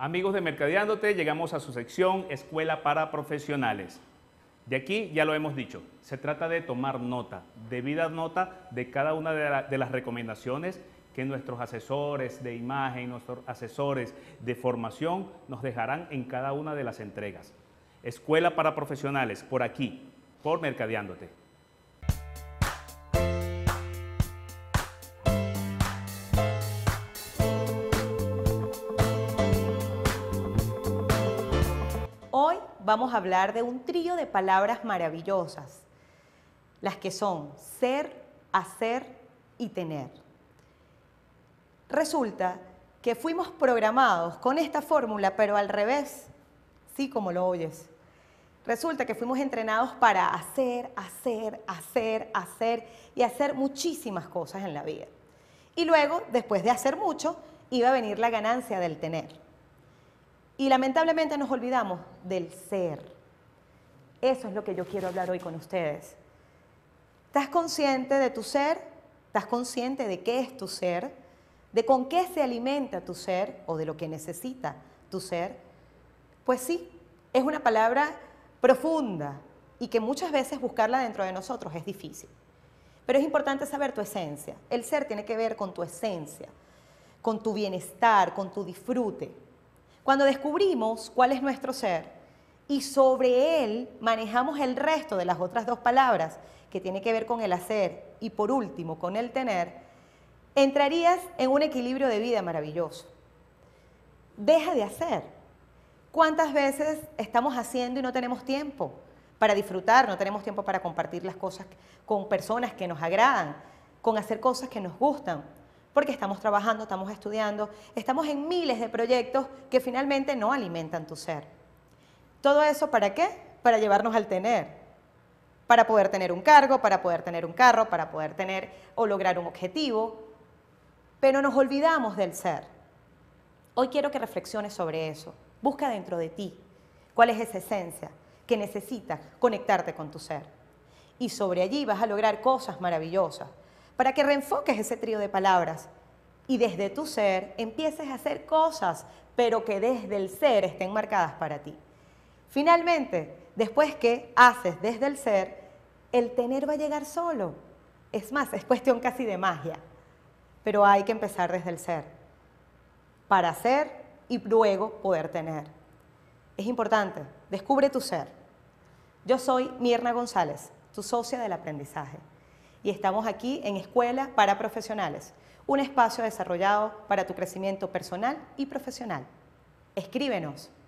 Amigos de Mercadeándote, llegamos a su sección Escuela para Profesionales. De aquí ya lo hemos dicho, se trata de tomar nota, debida nota de cada una de las recomendaciones que nuestros asesores de imagen, nuestros asesores de formación nos dejarán en cada una de las entregas. Escuela para Profesionales, por aquí, por Mercadeándote. Hoy vamos a hablar de un trío de palabras maravillosas, las que son ser, hacer y tener. Resulta que fuimos programados con esta fórmula, pero al revés, sí como lo oyes. Resulta que fuimos entrenados para hacer y hacer muchísimas cosas en la vida. Y luego, después de hacer mucho, iba a venir la ganancia del tener. Y lamentablemente nos olvidamos del ser. Eso es lo que yo quiero hablar hoy con ustedes. ¿Estás consciente de tu ser? ¿Estás consciente de qué es tu ser? ¿De con qué se alimenta tu ser o de lo que necesita tu ser? Pues sí, es una palabra profunda y que muchas veces buscarla dentro de nosotros es difícil. Pero es importante saber tu esencia. El ser tiene que ver con tu esencia, con tu bienestar, con tu disfrute. Cuando descubrimos cuál es nuestro ser y sobre él manejamos el resto de las otras dos palabras que tiene que ver con el hacer y por último con el tener, entrarías en un equilibrio de vida maravilloso. Deja de hacer. ¿Cuántas veces estamos haciendo y no tenemos tiempo para disfrutar, no tenemos tiempo para compartir las cosas con personas que nos agradan, con hacer cosas que nos gustan? Porque estamos trabajando, estamos estudiando, estamos en miles de proyectos que finalmente no alimentan tu ser. ¿Todo eso para qué? Para llevarnos al tener. Para poder tener un cargo, para poder tener un carro, para poder tener o lograr un objetivo. Pero nos olvidamos del ser. Hoy quiero que reflexiones sobre eso. Busca dentro de ti cuál es esa esencia que necesita conectarte con tu ser. Y sobre allí vas a lograr cosas maravillosas para que reenfoques ese trío de palabras y desde tu ser empieces a hacer cosas, pero que desde el ser estén marcadas para ti. Finalmente, después que haces desde el ser, el tener va a llegar solo. Es más, es cuestión casi de magia, pero hay que empezar desde el ser para hacer y luego poder tener. Es importante, descubre tu ser. Yo soy Mirna González, tu socia del aprendizaje. Y estamos aquí en Escuela para Profesionales, un espacio desarrollado para tu crecimiento personal y profesional. Escríbenos.